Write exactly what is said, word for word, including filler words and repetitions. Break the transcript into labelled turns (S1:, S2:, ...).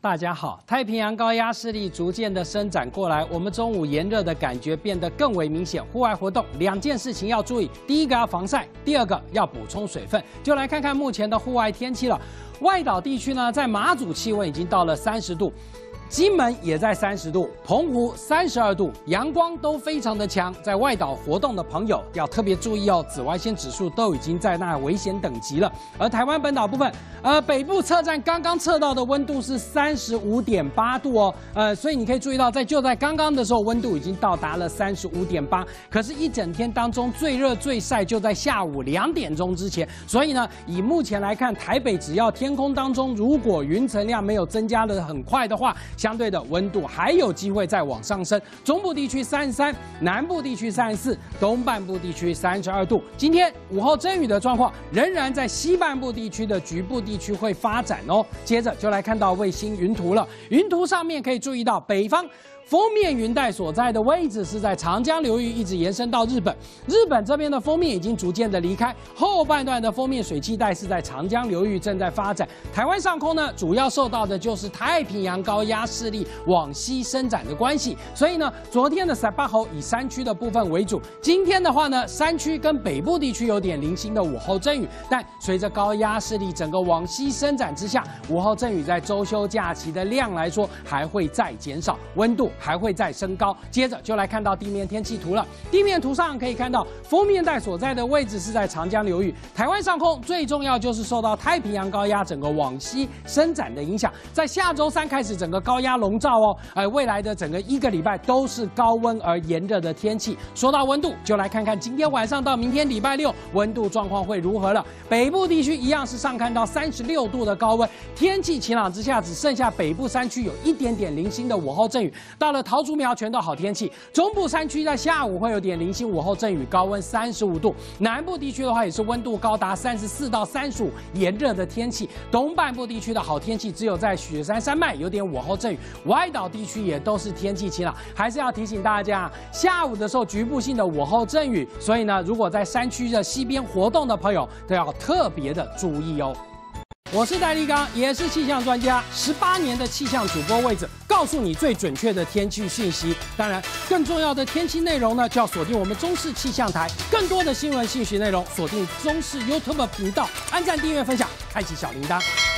S1: 大家好，太平洋高压势力逐渐的伸展过来，我们中午炎热的感觉变得更为明显。户外活动两件事情要注意，第一个要防晒，第二个要补充水分。就来看看目前的户外天气了。外岛地区呢，在马祖气温已经到了三十度。 金门也在三十度，澎湖三十二度，阳光都非常的强。在外岛活动的朋友要特别注意哦，紫外线指数都已经在那危险等级了。而台湾本岛部分，呃，北部测站刚刚测到的温度是三十五点八度哦，呃，所以你可以注意到，在就在刚刚的时候，温度已经到达了三十五点八。可是，一整天当中最热最晒就在下午两点钟之前。所以呢，以目前来看，台北只要天空当中如果云层量没有增加的很快的话， 相对的温度还有机会再往上升，中部地区三十三，南部地区三十四，东半部地区三十二度。今天午后阵雨的状况仍然在西半部地区的局部地区会发展哦。接着就来看到卫星云图了，云图上面可以注意到北方 锋面云带所在的位置是在长江流域，一直延伸到日本。日本这边的锋面已经逐渐的离开，后半段的锋面水汽带是在长江流域正在发展。台湾上空呢，主要受到的就是太平洋高压势力往西伸展的关系。所以呢，昨天的十八号以山区的部分为主，今天的话呢，山区跟北部地区有点零星的午后阵雨，但随着高压势力整个往西伸展之下，午后阵雨在周休假期的量来说还会再减少，温度 还会再升高。接着就来看到地面天气图了。地面图上可以看到，锋面带所在的位置是在长江流域。台湾上空最重要就是受到太平洋高压整个往西伸展的影响，在下周三开始整个高压笼罩哦，呃，未来的整个一个礼拜都是高温而炎热的天气。说到温度，就来看看今天晚上到明天礼拜六温度状况会如何了。北部地区一样是上看到三十六度的高温，天气晴朗之下，只剩下北部山区有一点点零星的午后阵雨。到了 桃竹苗全都好天气，中部山区在下午会有点零星午后阵雨，高温三十五度。南部地区的话也是温度高达三十四到三十五，炎热的天气。东半部地区的好天气只有在雪山山脉有点午后阵雨，外岛地区也都是天气晴朗。还是要提醒大家，下午的时候局部性的午后阵雨，所以呢，如果在山区的西边活动的朋友都要特别的注意哦。 我是戴立刚，也是气象专家，十八年的气象主播位置，告诉你最准确的天气讯息。当然，更重要的天气内容呢，就要锁定我们中视气象台。更多的新闻信息内容，锁定中视 YouTube 频道，按赞、订阅、分享，开启小铃铛。